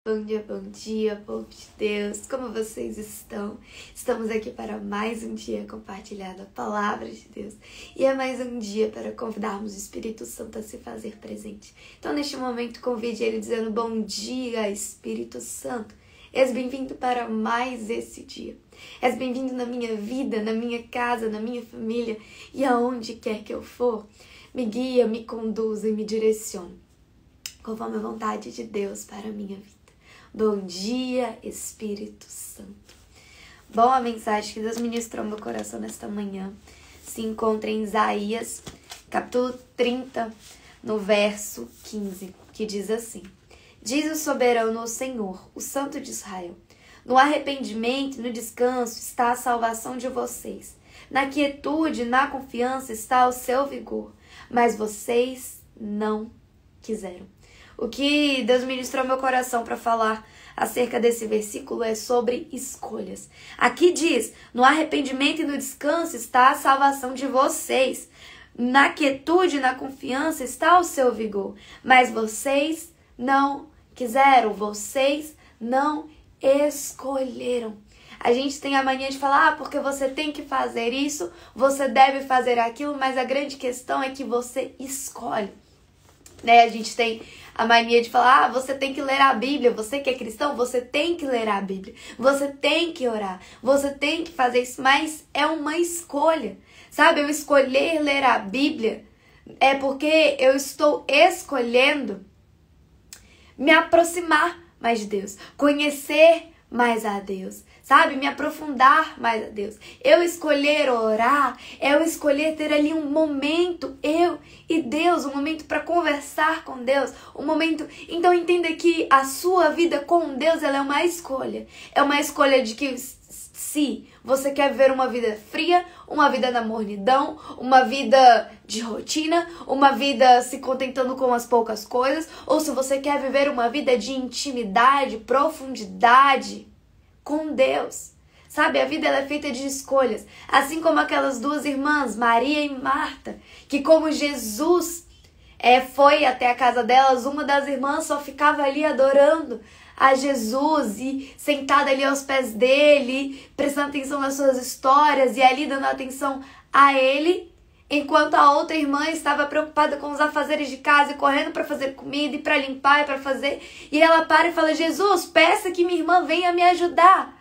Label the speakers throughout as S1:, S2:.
S1: Bom dia, povo de Deus, como vocês estão? Estamos aqui para mais um dia compartilhar a palavra de Deus e é mais um dia para convidarmos o Espírito Santo a se fazer presente. Então, neste momento, convide ele dizendo: bom dia, Espírito Santo. És bem-vindo para mais esse dia. És bem-vindo na minha vida, na minha casa, na minha família e aonde quer que eu for. Me guia, me conduza e me direcione conforme a vontade de Deus para a minha vida. Bom dia, Espírito Santo. Bom, a mensagem que Deus ministrou no meu coração nesta manhã se encontra em Isaías, capítulo 30, no verso 15, que diz assim: diz o soberano ao Senhor, o Santo de Israel: no arrependimento e no descanso está a salvação de vocês. Na quietude e na confiança está o seu vigor. Mas vocês não quiseram. O que Deus ministrou ao meu coração para falar acerca desse versículo é sobre escolhas. Aqui diz: no arrependimento e no descanso está a salvação de vocês. Na quietude e na confiança está o seu vigor. Mas vocês não quiseram, vocês não escolheram. A gente tem a mania de falar: porque você tem que fazer isso, você deve fazer aquilo, mas a grande questão é que você escolhe. A gente tem a mania de falar: você tem que ler a Bíblia, você que é cristão, você tem que ler a Bíblia, você tem que orar, você tem que fazer isso, mas é uma escolha, sabe? Eu escolher ler a Bíblia é porque eu estou escolhendo me aproximar mais de Deus, conhecer mais a Deus, sabe? Me aprofundar mais a Deus. Eu escolher orar, eu escolher ter ali um momento, eu e Deus, um momento para conversar com Deus, um momento... Então entenda que a sua vida com Deus, ela é uma escolha. É uma escolha de que se você quer viver uma vida fria, uma vida na mornidão, uma vida de rotina, uma vida se contentando com as poucas coisas, ou se você quer viver uma vida de intimidade, profundidade com Deus. Sabe, a vida ela é feita de escolhas. Assim como aquelas duas irmãs, Maria e Marta, que como Jesus foi até a casa delas, uma das irmãs só ficava ali adorando a Jesus e sentada ali aos pés dele, prestando atenção nas suas histórias e ali dando atenção a ele, enquanto a outra irmã estava preocupada com os afazeres de casa e correndo para fazer comida e para limpar e para fazer. E ela para e fala: Jesus, peça que minha irmã venha me ajudar.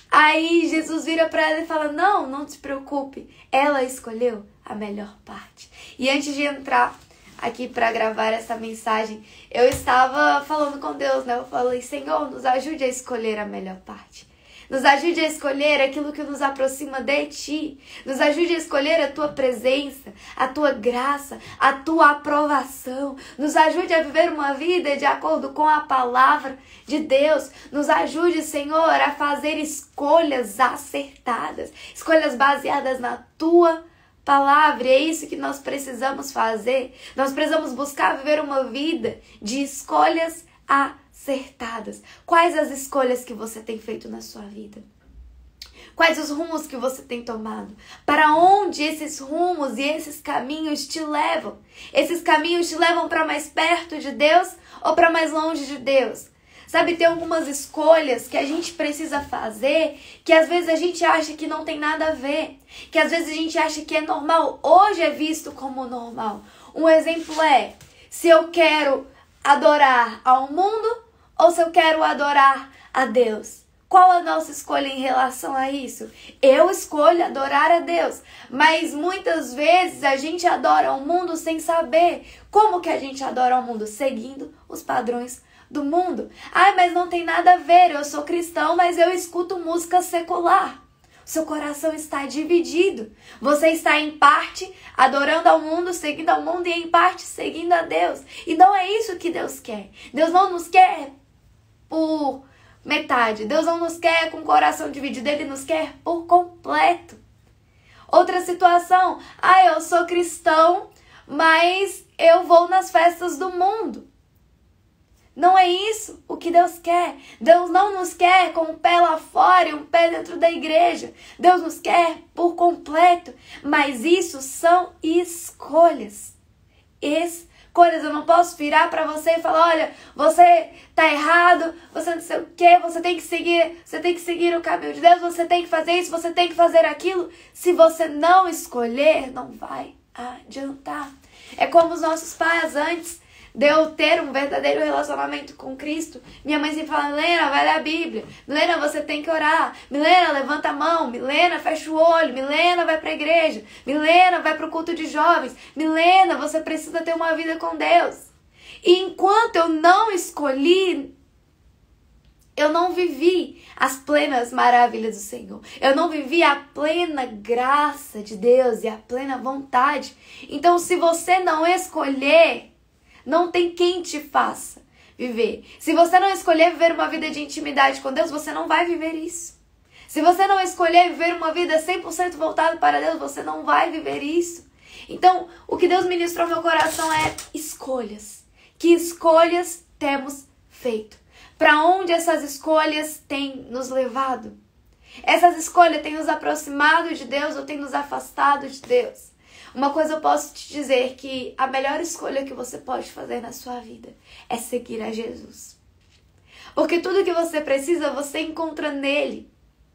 S1: Aí Jesus vira para ela e fala: não se preocupe, ela escolheu a melhor parte. E antes de entrar aqui para gravar essa mensagem, eu estava falando com Deus, né? Eu falei: Senhor, nos ajude a escolher a melhor parte. Nos ajude a escolher aquilo que nos aproxima de Ti. Nos ajude a escolher a Tua presença, a Tua graça, a Tua aprovação. Nos ajude a viver uma vida de acordo com a palavra de Deus. Nos ajude, Senhor, a fazer escolhas acertadas, escolhas baseadas na Tua palavra. E é isso que nós precisamos fazer. Nós precisamos buscar viver uma vida de escolhas acertadas. Quais as escolhas que você tem feito na sua vida? Quais os rumos que você tem tomado? Para onde esses rumos e esses caminhos te levam? Esses caminhos te levam para mais perto de Deus ou para mais longe de Deus? Sabe, tem algumas escolhas que a gente precisa fazer que às vezes a gente acha que não tem nada a ver, que às vezes a gente acha que é normal, hoje é visto como normal. Um exemplo é: se eu quero adorar ao mundo ou se eu quero adorar a Deus? Qual a nossa escolha em relação a isso? Eu escolho adorar a Deus, mas muitas vezes a gente adora o mundo sem saber como que a gente adora o mundo, seguindo os padrões do mundo. Mas não tem nada a ver, eu sou cristão, mas eu escuto música secular. Seu coração está dividido. Você está em parte adorando ao mundo, seguindo ao mundo, e em parte seguindo a Deus. E não é isso que Deus quer. Deus não nos quer por metade. Deus não nos quer com o coração dividido. Ele nos quer por completo. Outra situação: eu sou cristão, mas eu vou nas festas do mundo. Não é isso o que Deus quer. Deus não nos quer com um pé lá fora e um pé dentro da igreja. Deus nos quer por completo. Mas isso são escolhas. coisas. Eu não posso virar para você e falar, olha, você tá errado, você não sei o quê, você tem que seguir o caminho de Deus, você tem que fazer isso, você tem que fazer aquilo. Se você não escolher, não vai adiantar. É como os nossos pais antes de eu ter um verdadeiro relacionamento com Cristo. Minha mãe sempre fala, Milena, vai ler a Bíblia. Milena, você tem que orar. Milena, levanta a mão. Milena, fecha o olho. Milena, vai para a igreja. Milena, vai para o culto de jovens. Milena, você precisa ter uma vida com Deus. E enquanto eu não escolhi, eu não vivi as plenas maravilhas do Senhor. Eu não vivi a plena graça de Deus e a plena vontade. Então, se você não escolher, não tem quem te faça viver. Se você não escolher viver uma vida de intimidade com Deus, você não vai viver isso. Se você não escolher viver uma vida 100% voltada para Deus, você não vai viver isso. Então, o que Deus ministrou ao meu coração é escolhas. Que escolhas temos feito? Para onde essas escolhas têm nos levado? Essas escolhas têm nos aproximado de Deus ou têm nos afastado de Deus? Uma coisa eu posso te dizer, que a melhor escolha que você pode fazer na sua vida é seguir a Jesus. Porque tudo que você precisa, você encontra nele.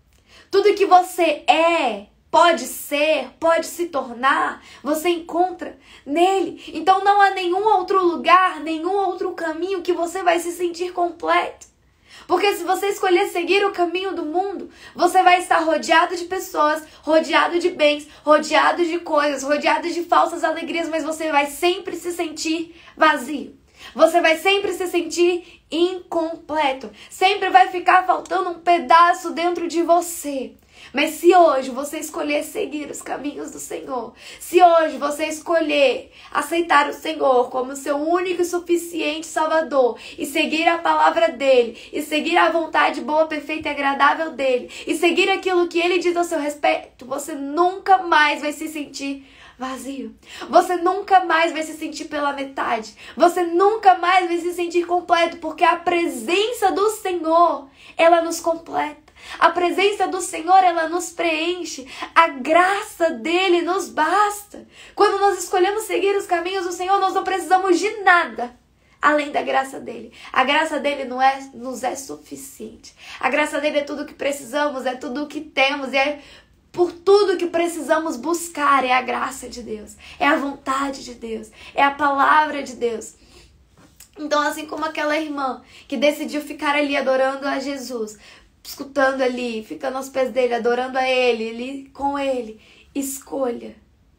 S1: Tudo que você é, pode ser, pode se tornar, você encontra nele. Então não há nenhum outro lugar, nenhum outro caminho que você vai se sentir completo. Porque se você escolher seguir o caminho do mundo, você vai estar rodeado de pessoas, rodeado de bens, rodeado de coisas, rodeado de falsas alegrias, mas você vai sempre se sentir vazio. Você vai sempre se sentir incompleto. Sempre vai ficar faltando um pedaço dentro de você. Mas se hoje você escolher seguir os caminhos do Senhor, se hoje você escolher aceitar o Senhor como seu único e suficiente Salvador, e seguir a palavra dele, e seguir a vontade boa, perfeita e agradável dele, e seguir aquilo que ele diz ao seu respeito, você nunca mais vai se sentir vazio. Você nunca mais vai se sentir pela metade. Você nunca mais vai se sentir completo, porque a presença do Senhor, ela nos completa. A presença do Senhor, ela nos preenche. A graça dele nos basta. Quando nós escolhemos seguir os caminhos do Senhor, nós não precisamos de nada além da graça dele. A graça dele nos é suficiente. A graça dele é tudo o que precisamos, é tudo o que temos, é por tudo que precisamos buscar. É a graça de Deus, é a vontade de Deus, é a palavra de Deus. Então, assim como aquela irmã que decidiu ficar ali adorando a Jesus, escutando ali, ficando aos pés dele, adorando a ele, ali com ele, escolha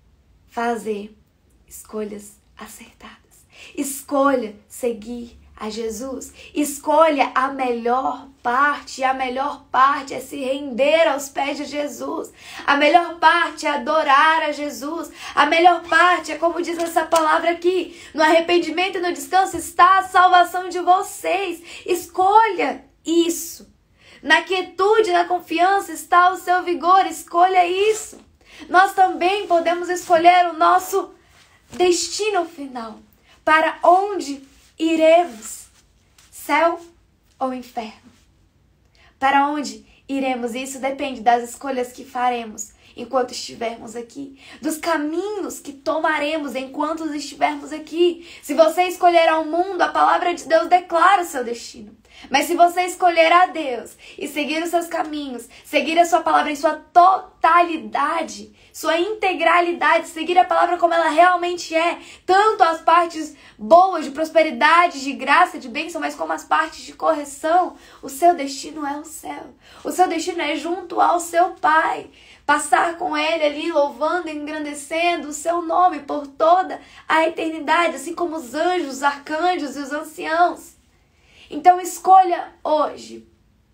S1: fazer escolhas acertadas. Escolha seguir a Jesus. Escolha a melhor parte. E a melhor parte é se render aos pés de Jesus. A melhor parte é adorar a Jesus. A melhor parte é, como diz essa palavra aqui, no arrependimento e no descanso está a salvação de vocês. Escolha isso. Na quietude, na confiança está o seu vigor. Escolha isso. Nós também podemos escolher o nosso destino final. Para onde iremos? Céu ou inferno? Para onde iremos? Isso depende das escolhas que faremos enquanto estivermos aqui, dos caminhos que tomaremos enquanto estivermos aqui. Se você escolher ao mundo, a palavra de Deus declara o seu destino. Mas se você escolher a Deus e seguir os seus caminhos, seguir a sua palavra em sua totalidade, sua integralidade, seguir a palavra como ela realmente é, tanto as partes boas de prosperidade, de graça, de bênção, mas como as partes de correção, o seu destino é o céu. O seu destino é junto ao seu Pai. Passar com ele ali, louvando e engrandecendo o seu nome por toda a eternidade, assim como os anjos, os arcanjos e os anciãos. Então escolha hoje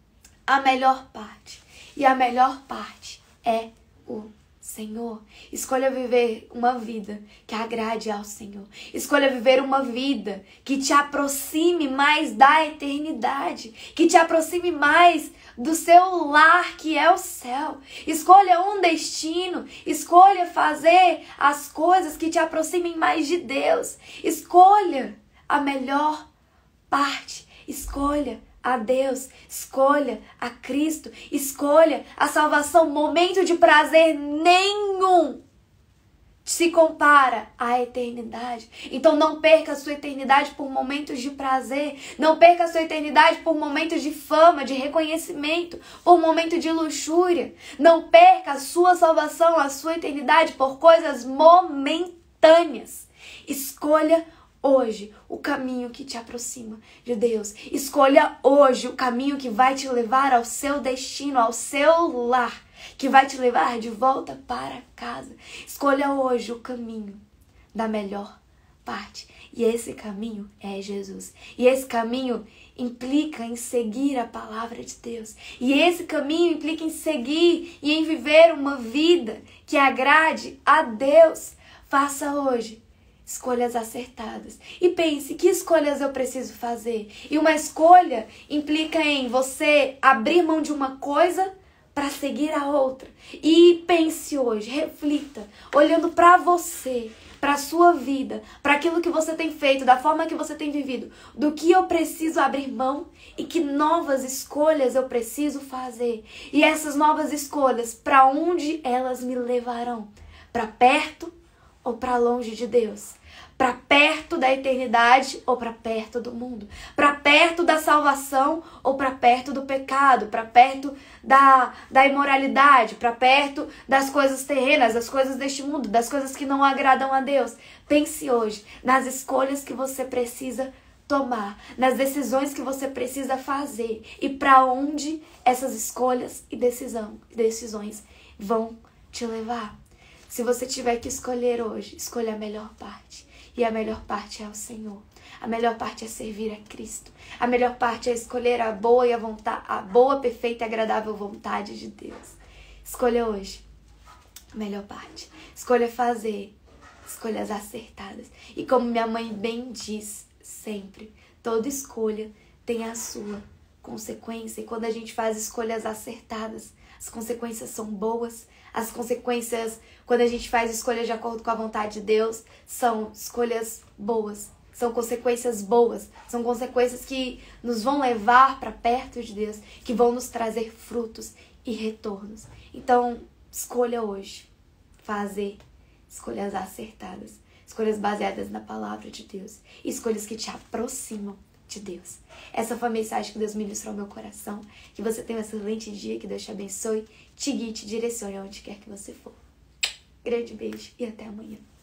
S1: a melhor parte. E a melhor parte é o Senhor. Escolha viver uma vida que agrade ao Senhor. Escolha viver uma vida que te aproxime mais da eternidade. Que te aproxime mais do seu lar, que é o céu. Escolha um destino. Escolha fazer as coisas que te aproximem mais de Deus. Escolha a melhor parte. Escolha a Deus, escolha a Cristo, escolha a salvação. Momento de prazer nenhum se compara à eternidade. Então não perca a sua eternidade por momentos de prazer. Não perca a sua eternidade por momentos de fama, de reconhecimento, por momentos de luxúria. Não perca a sua salvação, a sua eternidade por coisas momentâneas. Escolha hoje o caminho que te aproxima de Deus. Escolha hoje o caminho que vai te levar ao seu destino, ao seu lar, que vai te levar de volta para casa. Escolha hoje o caminho da melhor parte. E esse caminho é Jesus. E esse caminho implica em seguir a palavra de Deus. E esse caminho implica em seguir e em viver uma vida que agrade a Deus. Faça hoje escolhas acertadas. E pense, que escolhas eu preciso fazer? E uma escolha implica em você abrir mão de uma coisa para seguir a outra. E pense hoje, reflita, olhando para você, para a sua vida, para aquilo que você tem feito, da forma que você tem vivido, do que eu preciso abrir mão e que novas escolhas eu preciso fazer. E essas novas escolhas, para onde elas me levarão? Para perto ou para longe de Deus? Para perto da eternidade ou para perto do mundo? Para perto da salvação ou para perto do pecado? Para perto da imoralidade? Para perto das coisas terrenas, das coisas deste mundo, das coisas que não agradam a Deus? Pense hoje nas escolhas que você precisa tomar, nas decisões que você precisa fazer e para onde essas escolhas e decisões vão te levar. Se você tiver que escolher hoje, escolha a melhor parte. E a melhor parte é o Senhor. A melhor parte é servir a Cristo. A melhor parte é escolher a boa, a boa, perfeita e agradável vontade de Deus. Escolha hoje a melhor parte. Escolha fazer escolhas acertadas. E como minha mãe bem diz sempre, toda escolha tem a sua consequência. E quando a gente faz escolhas acertadas, as consequências são boas. As consequências, quando a gente faz escolhas de acordo com a vontade de Deus, são escolhas boas. São consequências boas. São consequências que nos vão levar para perto de Deus, que vão nos trazer frutos e retornos. Então, escolha hoje fazer escolhas acertadas. Escolhas baseadas na palavra de Deus. Escolhas que te aproximam de Deus. Essa foi a mensagem que Deus ministrou ao meu coração. Que você tenha um excelente dia, que Deus te abençoe, te guie, te direcione aonde quer que você for. Grande beijo e até amanhã.